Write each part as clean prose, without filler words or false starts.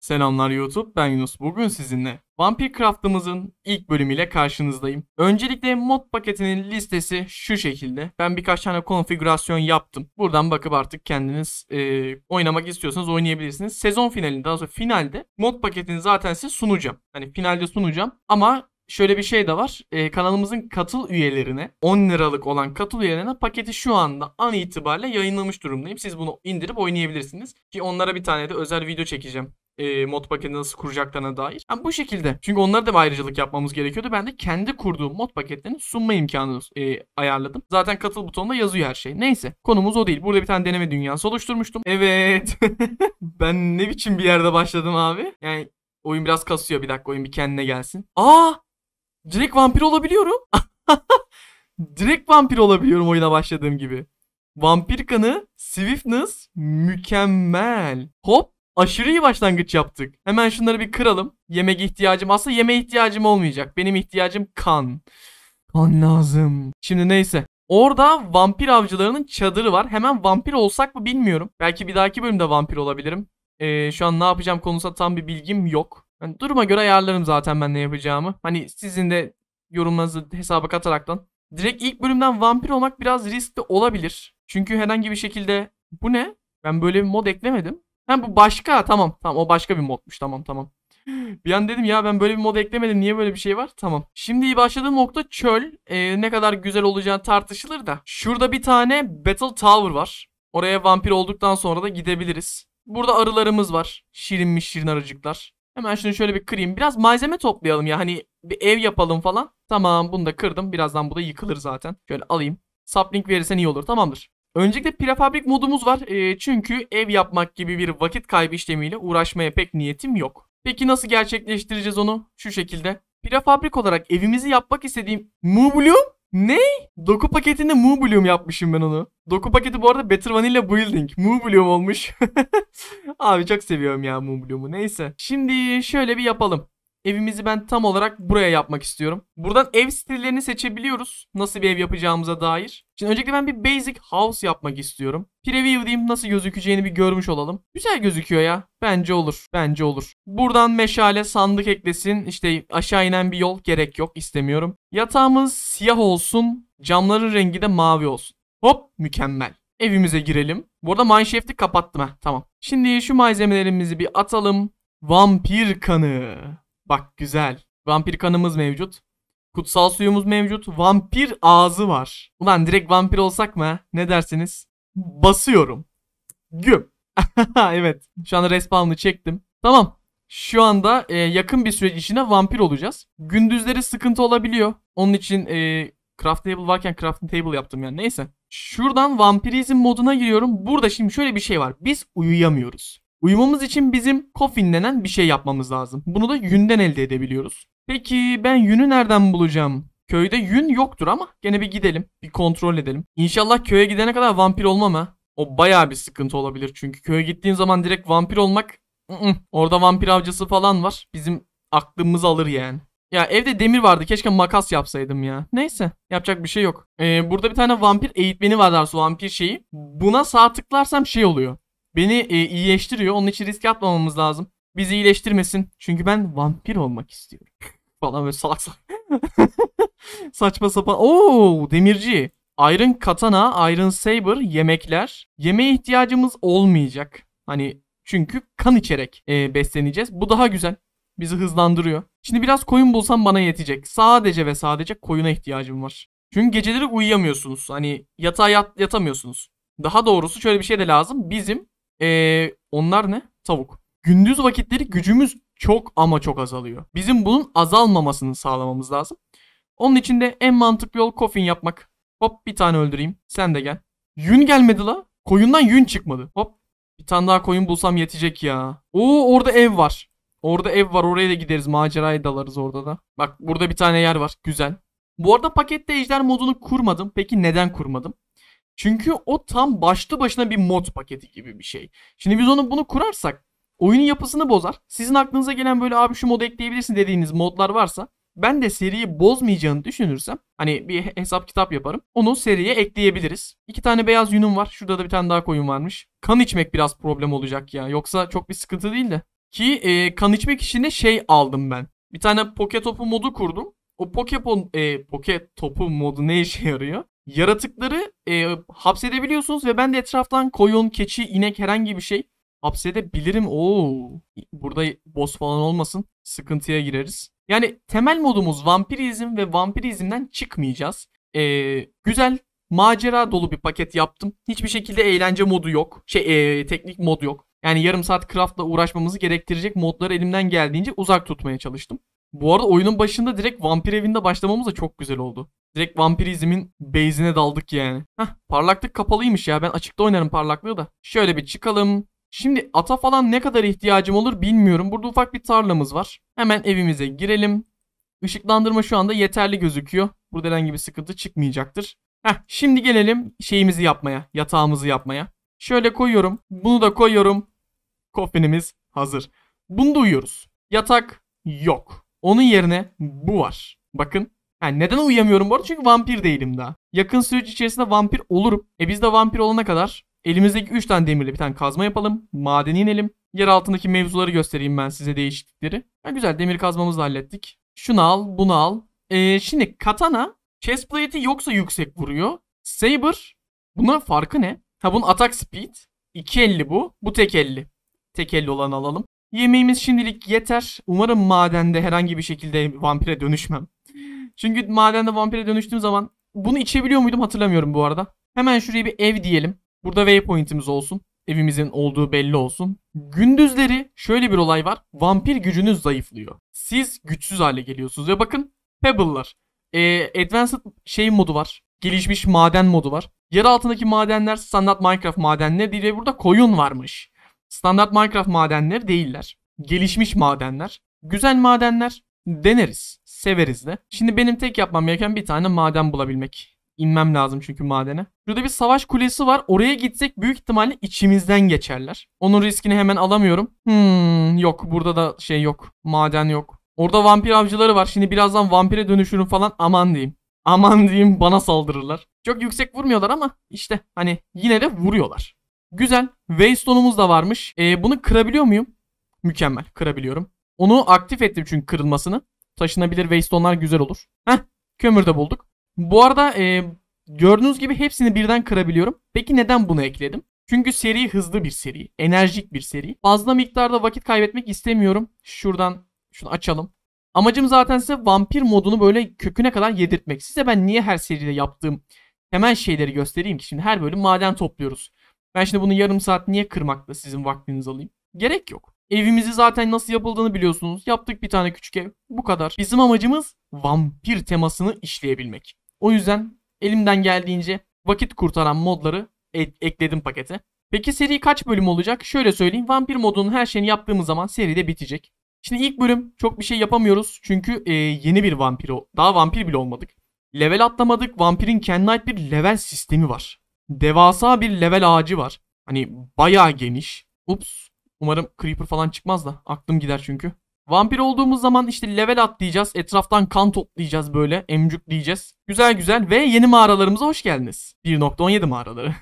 Selamlar YouTube, ben Yunus. Bugün sizinle Vampir Craft'ımızın ilk bölümüyle karşınızdayım. Öncelikle mod paketinin listesi şu şekilde. Ben birkaç tane konfigürasyon yaptım. Buradan bakıp artık kendiniz oynamak istiyorsanız oynayabilirsiniz. Sezon finalinde, daha sonra finalde mod paketini zaten size sunacağım. Hani finalde sunacağım ama şöyle bir şey de var. Kanalımızın katıl üyelerine 10 liralık olan katıl üyelerine paketi şu anda an itibariyle yayınlamış durumdayım. Siz bunu indirip oynayabilirsiniz. Ki onlara bir tane de özel video çekeceğim. Mod paketi nasıl kuracaklarına dair. Yani bu şekilde. Çünkü onlara da bir ayrıcalık yapmamız gerekiyordu. Ben de kendi kurduğum mod paketlerini sunma imkanı ayarladım. Zaten katıl butonunda yazıyor her şey. Neyse. Konumuz o değil. Burada bir tane deneme dünyası oluşturmuştum. Evet. Ben ne biçim bir yerde başladım abi? Yani oyun biraz kasıyor. Bir dakika, oyun bir kendine gelsin. Direkt vampir olabiliyorum. Direkt vampir olabiliyorum oyuna başladığım gibi. Vampir kanı, Swiftness mükemmel. Hop. Aşırı iyi başlangıç yaptık. Hemen şunları bir kıralım. Yemek ihtiyacım. Aslında yemeğe ihtiyacım olmayacak. Benim ihtiyacım kan. Kan lazım. Şimdi neyse. Orada vampir avcılarının çadırı var. Hemen vampir olsak mı bilmiyorum. Belki bir dahaki bölümde vampir olabilirim. Şu an ne yapacağım konusunda tam bir bilgim yok. Yani duruma göre ayarlarım zaten ben ne yapacağımı. Hani sizin de yorumlarınızı hesaba kataraktan. Direkt ilk bölümden vampir olmak biraz riskli olabilir. Çünkü herhangi bir şekilde... Bu ne? Ben böyle bir mod eklemedim. Ha, bu başka. Tamam o başka bir modmuş. Tamam. Bir an dedim ya, ben böyle bir mod eklemedim. Niye böyle bir şey var? Tamam. Şimdi başladığım nokta çöl. Ne kadar güzel olacağı tartışılır da. Şurada bir tane Battle Tower var. Oraya vampir olduktan sonra da gidebiliriz. Burada arılarımız var. Şirin arıcıklar. Hemen şunu şöyle bir kırayım. Biraz malzeme toplayalım ya. Hani bir ev yapalım falan. Tamam, bunu da kırdım. Birazdan bu da yıkılır zaten. Şöyle alayım. Sapling verirsen iyi olur. Tamamdır. Öncelikle prefabrik modumuz var. Çünkü ev yapmak gibi bir vakit kaybı işlemiyle uğraşmaya pek niyetim yok. Peki nasıl gerçekleştireceğiz onu? Şu şekilde. Prefabrik olarak evimizi yapmak istediğim... Moobloom? Ne? Doku paketinde Moobloom yapmışım ben onu. Doku paketi bu arada Better Vanilla Building. Moobloom olmuş. Abi çok seviyorum ya Moobloom'u. Neyse. Şimdi şöyle bir yapalım. Evimizi ben tam olarak buraya yapmak istiyorum. Buradan ev stillerini seçebiliyoruz. Nasıl bir ev yapacağımıza dair. Şimdi öncelikle ben bir basic house yapmak istiyorum. Preview diyeyim, nasıl gözükeceğini bir görmüş olalım. Güzel gözüküyor ya. Bence olur. Buradan meşale, sandık eklesin. İşte aşağı inen bir yol gerek yok. İstemiyorum. Yatağımız siyah olsun. Camların rengi de mavi olsun. Hop, mükemmel. Evimize girelim. Bu arada Mineshaft'i kapattım. Tamam. Şimdi şu malzemelerimizi bir atalım. Vampir kanı. Bak güzel. Vampir kanımız mevcut. Kutsal suyumuz mevcut. Vampir ağzı var. Ulan direkt vampir olsak mı? Ne dersiniz? Basıyorum. Güm. Evet. Şu anda respawn'ı çektim. Tamam. Şu anda yakın bir süreç içinde vampir olacağız. Gündüzleri sıkıntı olabiliyor. Onun için crafting table varken crafting table yaptım yani. Neyse. Şuradan vampirizm moduna giriyorum. Burada şimdi şöyle bir şey var. Biz uyuyamıyoruz. Uyumamız için bizim coffin denen bir şey yapmamız lazım. Bunu da yünden elde edebiliyoruz. Peki ben yünü nereden bulacağım? Köyde yün yoktur ama gene bir gidelim. Bir kontrol edelim. İnşallah köye gidene kadar vampir olmam ha. O bayağı bir sıkıntı olabilir. Çünkü köye gittiğin zaman direkt vampir olmak... Orada vampir avcısı falan var. Bizim aklımızı alır yani. Ya evde demir vardı. Keşke makas yapsaydım ya. Neyse. Yapacak bir şey yok. Burada bir tane vampir eğitmeni var dersi. Vampir şeyi. Buna sağ tıklarsam şey oluyor. Beni iyileştiriyor. Onun için risk atmamamız lazım. Bizi iyileştirmesin. Çünkü ben vampir olmak istiyorum. Falan böyle salak. Saçma sapan. Oo, demirci. Iron katana, iron saber, yemekler. Yemeğe ihtiyacımız olmayacak. Hani çünkü kan içerek besleneceğiz. Bu daha güzel. Bizi hızlandırıyor. Şimdi biraz koyun bulsam bana yetecek. Sadece ve sadece koyuna ihtiyacım var. Çünkü geceleri uyuyamıyorsunuz. Hani yatağa yatamıyorsunuz. Daha doğrusu şöyle bir şey de lazım. Bizim onlar ne? Tavuk. Gündüz vakitleri gücümüz çok ama çok azalıyor. Bizim bunun azalmamasını sağlamamız lazım. Onun için de en mantıklı yol coffin yapmak. Hop, bir tane öldüreyim. Sen de gel. Yün gelmedi la. Koyundan yün çıkmadı. Hop. Bir tane daha koyun bulsam yetecek ya. Oo, orada ev var. Oraya da gideriz. Maceraya dalarız orada da. Bak burada bir tane yer var. Güzel. Bu arada pakette ejder modunu kurmadım. Peki neden kurmadım? Çünkü o tam başlı başına bir mod paketi gibi bir şey. Şimdi biz bunu kurarsak oyunun yapısını bozar. Sizin aklınıza gelen böyle abi şu modu ekleyebilirsin dediğiniz modlar varsa ben de seriyi bozmayacağını düşünürsem hani bir hesap kitap yaparım. Onu seriye ekleyebiliriz. 2 tane beyaz yünüm var. Şurada da bir tane daha koyun varmış. Kan içmek biraz problem olacak ya. Yoksa çok bir sıkıntı değil de. Ki kan içmek için de şey aldım ben. Bir tane poke topu modu kurdum. O poke topu modu ne işe yarıyor? Yaratıkları hapsedebiliyorsunuz ve ben de etraftan koyun, keçi, inek herhangi bir şey hapsedebilirim. Oo, burada boss falan olmasın. Sıkıntıya gireriz. Yani temel modumuz vampirizm ve vampirizmden çıkmayacağız. Güzel, macera dolu bir paket yaptım. Hiçbir şekilde eğlence modu yok. Teknik mod yok. Yani yarım saat craftla uğraşmamızı gerektirecek modları elimden geldiğince uzak tutmaya çalıştım. Bu arada oyunun başında direkt vampir evinde başlamamız da çok güzel oldu. Direkt vampirizmin base'ine daldık yani. Parlaklık kapalıymış ya. Ben açıkta oynarım parlaklığı da. Şöyle bir çıkalım. Şimdi ata falan ne kadar ihtiyacım olur bilmiyorum. Burada ufak bir tarlamız var. Hemen evimize girelim. Işıklandırma şu anda yeterli gözüküyor. Burada herhangi bir sıkıntı çıkmayacaktır. Şimdi gelelim şeyimizi yapmaya. Yatağımızı yapmaya. Şöyle koyuyorum. Bunu da koyuyorum. Koffinimiz hazır. Bunu da uyuyoruz. Yatak yok. Onun yerine bu var. Bakın. Neden uyuyamıyorum bu arada? Çünkü vampir değilim daha. Yakın süreç içerisinde vampir olurum. Biz de vampir olana kadar elimizdeki 3 tane demirle bir tane kazma yapalım. Madene inelim. Yer altındaki mevzuları göstereyim ben size, değişiklikleri. Güzel, demir kazmamızı da hallettik. Şunu al, bunu al. Şimdi katana chestplate'i yoksa yüksek vuruyor. Saber, bunun farkı ne? Bunun attack speed 250 bu. Bu tek 50. Tek 50 olanı alalım. Yemeğimiz şimdilik yeter. Umarım madende herhangi bir şekilde vampire dönüşmem. Çünkü madende vampire dönüştüğüm zaman bunu içebiliyor muydum hatırlamıyorum bu arada. Hemen şuraya bir ev diyelim. Burada waypoint'imiz olsun. Evimizin olduğu belli olsun. Gündüzleri şöyle bir olay var. Vampir gücünüz zayıflıyor. Siz güçsüz hale geliyorsunuz. Ve bakın Pebble'lar. Advanced şey modu var. Gelişmiş maden modu var. Yer altındaki madenler standart Minecraft madenleri değil ve burada koyun varmış. Standart Minecraft madenleri değiller. Gelişmiş madenler. Güzel madenler. Deneriz. Severiz de. Şimdi benim tek yapmam gereken bir tane maden bulabilmek. İnmem lazım çünkü madene. Şurada bir savaş kulesi var. Oraya gitsek büyük ihtimalle içimizden geçerler. Onun riskini hemen alamıyorum. Yok. Burada da şey yok. Maden yok. Orada vampir avcıları var. Şimdi birazdan vampire dönüşürüm falan. Aman diyeyim. Aman diyeyim, bana saldırırlar. Çok yüksek vurmuyorlar ama işte hani yine de vuruyorlar. Güzel. Waystone'umuz da varmış. Bunu kırabiliyor muyum? Mükemmel. Kırabiliyorum. Onu aktif ettim çünkü kırılmasını. Taşınabilir Waystone'lar güzel olur. Kömür de bulduk. Bu arada gördüğünüz gibi hepsini birden kırabiliyorum. Peki neden bunu ekledim? Çünkü seri hızlı bir seri. Enerjik bir seri. Fazla miktarda vakit kaybetmek istemiyorum. Şuradan şunu açalım. Amacım zaten size vampir modunu böyle köküne kadar yedirtmek. Size ben niye her seride yaptığım temel şeyleri göstereyim ki? Şimdi her bölüm maden topluyoruz. Ben şimdi bunu yarım saat niye kırmakla sizin vaktinizi alayım? Gerek yok. Evimizi zaten nasıl yapıldığını biliyorsunuz. Yaptık bir tane küçük ev. Bu kadar. Bizim amacımız vampir temasını işleyebilmek. O yüzden elimden geldiğince vakit kurtaran modları ekledim pakete. Peki seri kaç bölüm olacak? Şöyle söyleyeyim. Vampir modunun her şeyini yaptığımız zaman seri de bitecek. Şimdi ilk bölüm çok bir şey yapamıyoruz. Çünkü yeni bir vampir daha vampir bile olmadık. Level atlamadık. Vampirin kendine ait bir level sistemi var. Devasa bir level ağacı var. Hani bayağı geniş. Ups. Umarım creeper falan çıkmaz da. Aklım gider çünkü. Vampir olduğumuz zaman işte level atlayacağız. Etraftan kan toplayacağız böyle. Emcükleyeceğiz. Güzel güzel. Ve yeni mağaralarımıza hoş geldiniz. 1.17 mağaraları.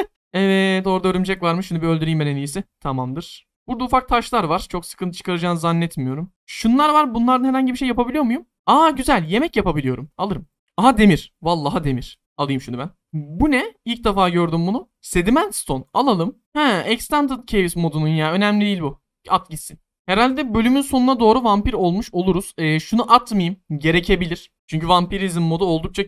Evet, orada örümcek varmış. Şunu bir öldüreyim ben en iyisi. Tamamdır. Burada ufak taşlar var. Çok sıkıntı çıkaracağını zannetmiyorum. Şunlar var. Bunlardan herhangi bir şey yapabiliyor muyum? Güzel. Yemek yapabiliyorum. Alırım. Aha demir. Vallahi demir. Alayım şunu ben. Bu ne? İlk defa gördüm bunu. Sediment Stone. Alalım. Extended Caves modunun ya. Önemli değil bu. At gitsin. Herhalde bölümün sonuna doğru vampir olmuş oluruz. Şunu atmayayım. Gerekebilir. Çünkü vampirizm modu oldukça...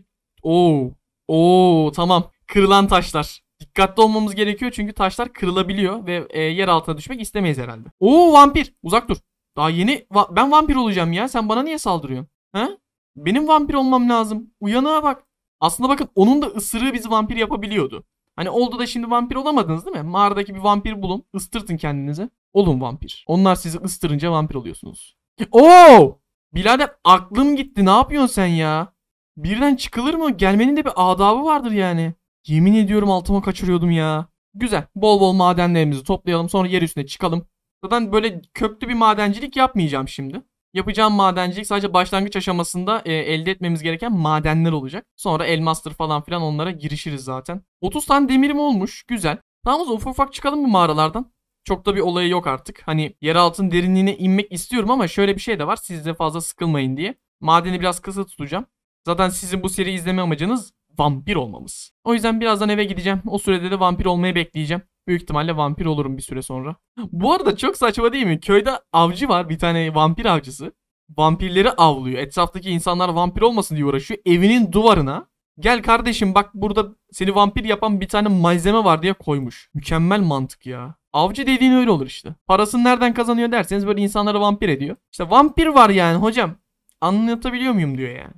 Tamam. Kırılan taşlar. Dikkatli olmamız gerekiyor çünkü taşlar kırılabiliyor ve yer altına düşmek istemeyiz herhalde. Vampir. Uzak dur. Daha yeni... Ben vampir olacağım ya. Sen bana niye saldırıyorsun? Benim vampir olmam lazım. Uyanığa bak. Aslında bakın onun da ısırığı bizi vampir yapabiliyordu. Hani oldu da şimdi vampir olamadınız değil mi? Mağaradaki bir vampir bulun. Istırtın kendinize. Olun vampir. Onlar sizi ıstırınca vampir oluyorsunuz. Birader aklım gitti. Ne yapıyorsun sen ya? Birden çıkılır mı? Gelmenin de bir adabı vardır yani. Yemin ediyorum altıma kaçırıyordum ya. Güzel. Bol bol madenlerimizi toplayalım. Sonra yer üstüne çıkalım. Zaten böyle köklü bir madencilik yapmayacağım şimdi. Yapacağım madencilik sadece başlangıç aşamasında elde etmemiz gereken madenler olacak. Sonra elmastır falan filan onlara girişiriz zaten. 30 tane demirim olmuş. Güzel. Tamam, o zaman ufak ufak çıkalım bu mağaralardan. Çok da bir olayı yok artık. Hani yer altın derinliğine inmek istiyorum ama şöyle bir şey de var. Siz de fazla sıkılmayın diye. Madeni biraz kısa tutacağım. Zaten sizin bu seriyi izleme amacınız vampir olmamız. O yüzden birazdan eve gideceğim. O sürede de vampir olmayı bekleyeceğim. Büyük ihtimalle vampir olurum bir süre sonra. Bu arada çok saçma değil mi? Köyde avcı var. Bir tane vampir avcısı. Vampirleri avlıyor. Etraftaki insanlar vampir olmasın diye uğraşıyor. Evinin duvarına gel kardeşim bak burada seni vampir yapan bir tane malzeme var diye koymuş. Mükemmel mantık ya. Avcı dediğin öyle olur işte. Parasını nereden kazanıyor derseniz böyle insanları vampir ediyor. İşte vampir var yani hocam. Anlatabiliyor muyum diyor yani.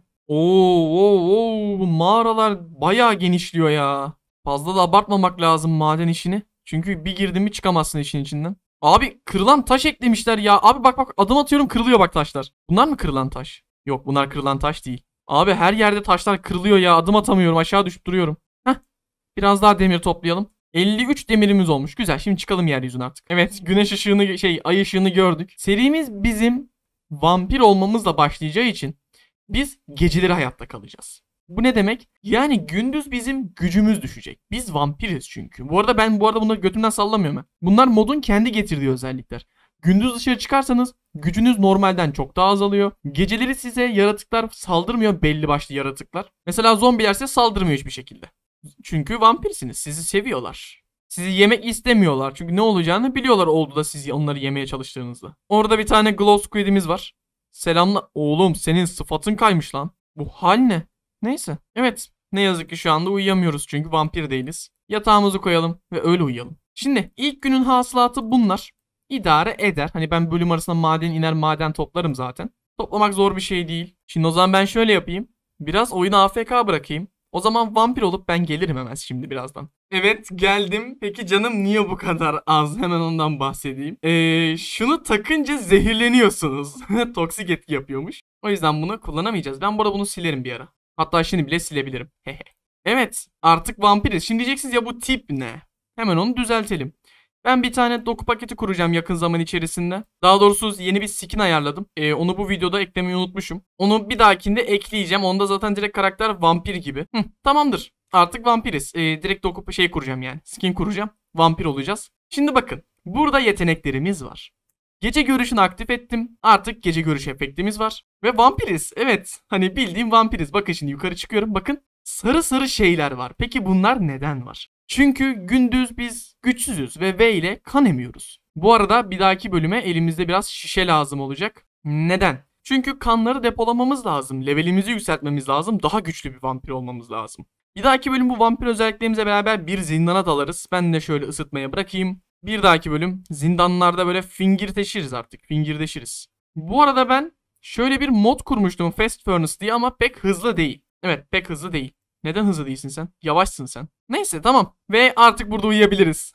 Oo, bu mağaralar bayağı genişliyor ya. Fazla da abartmamak lazım maden işini. Çünkü bir girdin mi çıkamazsın işin içinden. Abi kırılan taş eklemişler ya. Abi bak adım atıyorum kırılıyor bak taşlar. Bunlar mı kırılan taş? Yok bunlar kırılan taş değil. Abi her yerde taşlar kırılıyor ya. Adım atamıyorum aşağı düşüp duruyorum. Heh. Biraz daha demir toplayalım. 53 demirimiz olmuş. Güzel şimdi çıkalım yeryüzüne artık. Evet güneş ışığını ay ışığını gördük. Serimiz bizim vampir olmamızla başlayacağı için biz geceleri hayatta kalacağız. Bu ne demek? Yani gündüz bizim gücümüz düşecek. Biz vampiriz çünkü. Bu arada bunları götümden sallamıyorum ben. Bunlar modun kendi getirdiği özellikler. Gündüz dışarı çıkarsanız gücünüz normalden çok daha azalıyor. Geceleri size yaratıklar saldırmıyor, belli başlı yaratıklar. Mesela zombiler size saldırmıyor hiçbir şekilde. Çünkü vampirsiniz. Sizi seviyorlar. Sizi yemek istemiyorlar. Çünkü ne olacağını biliyorlar oldu da siz onları yemeye çalıştığınızda. Orada bir tane glow squid'imiz var. Selamla. Oğlum senin sıfatın kaymış lan. Bu hal ne? Neyse. Evet. Ne yazık ki şu anda uyuyamıyoruz çünkü vampir değiliz. Yatağımızı koyalım ve öyle uyuyalım. Şimdi ilk günün hasılatı bunlar. İdare eder. Hani ben bölüm arasında maden iner maden toplarım zaten. Toplamak zor bir şey değil. Şimdi o zaman ben şöyle yapayım. Biraz oyunu AFK bırakayım. O zaman vampir olup ben gelirim hemen şimdi birazdan. Evet geldim. Peki canım niye bu kadar az? Hemen ondan bahsedeyim. Şunu takınca zehirleniyorsunuz. Toksik etki yapıyormuş. O yüzden bunu kullanamayacağız. Ben burada bunu silerim bir ara. Hatta şimdi bile silebilirim. Evet artık vampiriz. Şimdi diyeceksiniz ya bu tip ne? Hemen onu düzeltelim. Ben bir tane doku paketi kuracağım yakın zaman içerisinde. Daha doğrusu yeni bir skin ayarladım. Onu bu videoda eklemeyi unutmuşum. Onu bir dahakinde ekleyeceğim. Onda zaten direkt karakter vampir gibi. Tamamdır. Artık vampiriz. Direkt doku kuracağım yani. Skin kuracağım. Vampir olacağız. Şimdi bakın. Burada yeteneklerimiz var. Gece görüşünü aktif ettim. Artık gece görüş efektimiz var. Ve vampiriz. Evet. Hani bildiğim vampiriz. Bakın şimdi yukarı çıkıyorum. Bakın. Sarı sarı şeyler var. Peki bunlar neden var? Çünkü gündüz biz güçsüzüz ve V ile kan emiyoruz. Bu arada bir dahaki bölüme elimizde biraz şişe lazım olacak. Neden? Çünkü kanları depolamamız lazım. Levelimizi yükseltmemiz lazım. Daha güçlü bir vampir olmamız lazım. Bir dahaki bölüm bu vampir özelliklerimizle beraber bir zindana dalarız. Ben de şöyle ısıtmaya bırakayım. Bir dahaki bölüm zindanlarda böyle fingirdeşiriz artık. Fingirdeşiriz. Bu arada ben şöyle bir mod kurmuştum Fast Furnace diye ama pek hızlı değil. Evet pek hızlı değil. Neden hızlı değilsin sen? Yavaşsın sen. Neyse tamam. Ve artık burada uyuyabiliriz.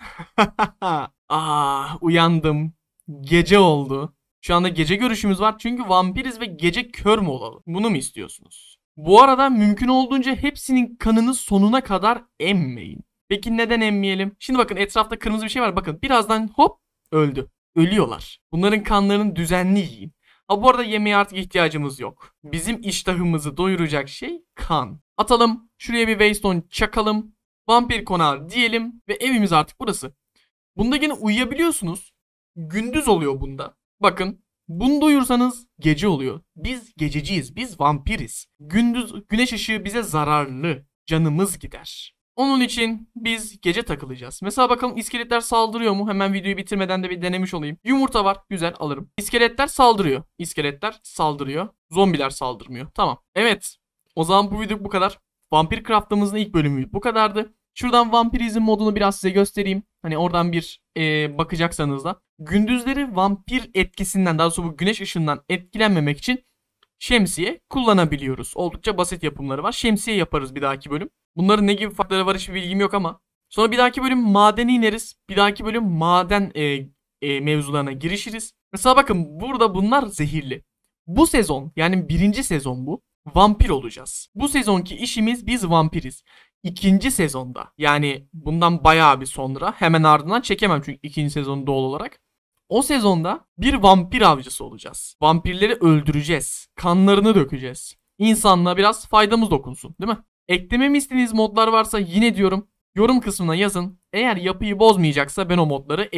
Uyandım. Gece oldu. Şu anda gece görüşümüz var. Çünkü vampiriz ve gece kör mü olalım? Bunu mu istiyorsunuz? Bu arada mümkün olduğunca hepsinin kanını sonuna kadar emmeyin. Peki neden emmeyelim? Şimdi bakın etrafta kırmızı bir şey var. Bakın birazdan hop öldü. Ölüyorlar. Bunların kanlarını düzenli yiyin. Bu arada yemeğe artık ihtiyacımız yok. Bizim iştahımızı doyuracak şey kan. Atalım. Şuraya bir waystone çakalım. Vampir konağı diyelim. Ve evimiz artık burası. Bunda yine uyuyabiliyorsunuz. Gündüz oluyor bunda. Bakın. Bunu duyursanız gece oluyor. Biz gececiyiz. Biz vampiriz. Gündüz güneş ışığı bize zararlı. Canımız gider. Onun için biz gece takılacağız. Mesela bakalım iskeletler saldırıyor mu? Hemen videoyu bitirmeden de bir denemiş olayım. Yumurta var. Güzel alırım. İskeletler saldırıyor. İskeletler saldırıyor. Zombiler saldırmıyor. Tamam. Evet. O zaman bu video bu kadar. Vampir Craft'ımızın ilk bölümü bu kadardı. Şuradan vampirizm modunu biraz size göstereyim. Hani oradan bir bakacaksanız da. Gündüzleri vampir etkisinden daha sonra bu güneş ışığından etkilenmemek için şemsiye kullanabiliyoruz. Oldukça basit yapımları var. Şemsiye yaparız bir dahaki bölüm. Bunların ne gibi farkları var hiçbir bilgim yok ama. Sonra bir dahaki bölüm madene ineriz. Bir dahaki bölüm maden mevzularına girişiriz. Mesela bakın burada bunlar zehirli. Bu sezon yani birinci sezon bu. Vampir olacağız. Bu sezonki işimiz biz vampiriz. İkinci sezonda yani bundan bayağı bir sonra hemen ardından çekemem çünkü ikinci sezonu doğal olarak. O sezonda bir vampir avcısı olacağız. Vampirleri öldüreceğiz. Kanlarını dökeceğiz. İnsanlığa biraz faydamız dokunsun değil mi? Eklememi istediğiniz modlar varsa yine diyorum yorum kısmına yazın. Eğer yapıyı bozmayacaksa ben o modları ekleyeyim.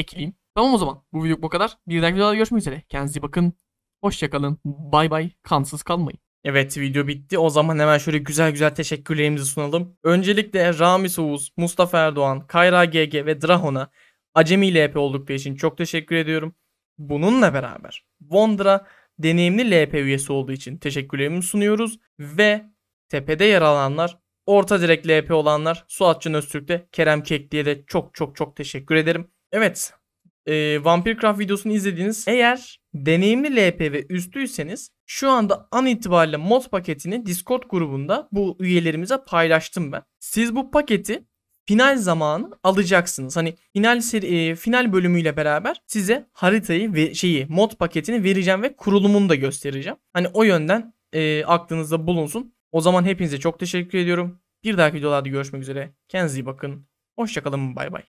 Tamam o zaman. Bu video bu kadar. Bir dahaki videoda görüşmek üzere. Kendinize iyi bakın. Hoşçakalın. Bay bay. Kansız kalmayın. Evet, video bitti. O zaman hemen şöyle güzel güzel teşekkürlerimizi sunalım. Öncelikle Ramiz Oğuz, Mustafa Erdoğan, Kayra GG ve Drahon'a acemi LP oldukları için çok teşekkür ediyorum. Bununla beraber Wondra deneyimli LP üyesi olduğu için teşekkürlerimi sunuyoruz. Ve tepede yer alanlar, orta direkt LP olanlar, Suatcan Öztürk'te, Kerem Kekli'ye de çok çok çok teşekkür ederim. Evet, Vampircraft videosunu izlediniz. Eğer deneyimli LP ve üstüyseniz şu anda an itibariyle mod paketini Discord grubunda bu üyelerimize paylaştım ben. Siz bu paketi final zamanı alacaksınız. Hani final bölümüyle beraber size haritayı ve mod paketini vereceğim ve kurulumunu da göstereceğim. Hani o yönden aklınızda bulunsun. O zaman hepinize çok teşekkür ediyorum. Bir dahaki videolarda görüşmek üzere. Kendinize iyi bakın. Hoşçakalın. Bay bay.